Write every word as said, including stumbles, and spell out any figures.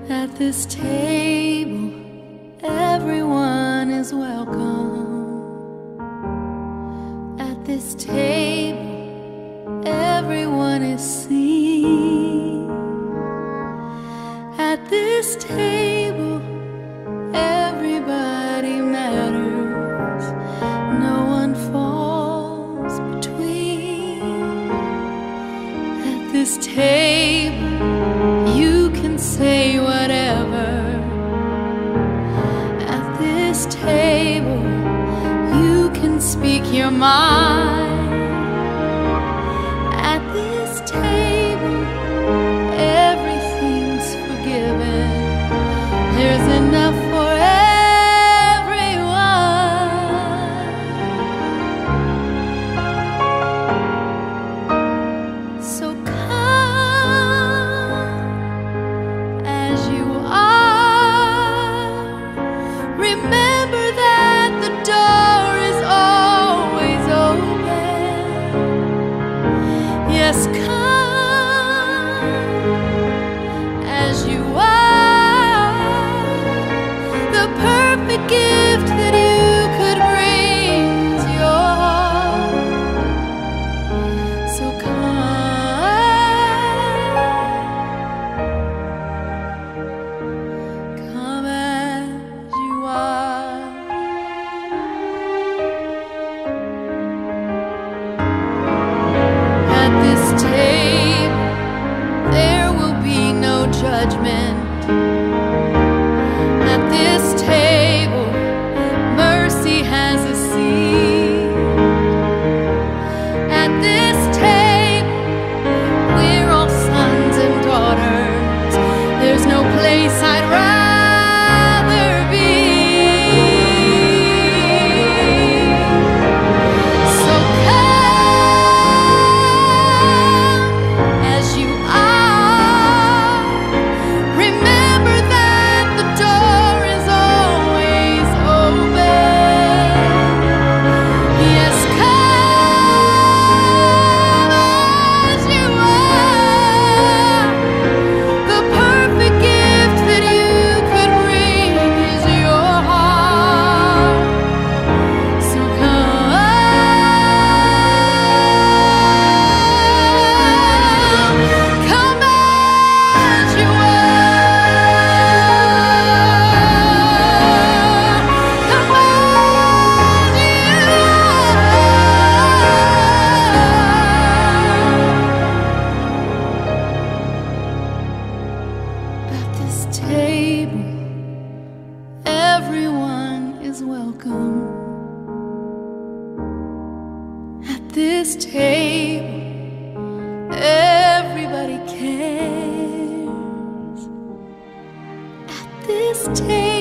At this table, everyone is welcome. At this table, everyone is seen. At this table, everybody matters. No one falls between. At this table, you can say whatever. At this table, you can speak your mind. At this table, everything's forgiven. There's enough for everyone. So come as you are. Remember that the door is always open. Yes, come as you are. The perfect gift that you could bring is your heart. So come, come as you are. At this table, there will be no judgment. At this table, mercy has a seat. At this table, we're all sons and daughters. There's no place I'd rather be. So come as you are. Remember that the door is always open. Yes, come as you are. The perfect gift that you could bring is your heart. So come, come as you are. Come as you are. At this table, everyone is welcome. At this table, everybody cares. At this table,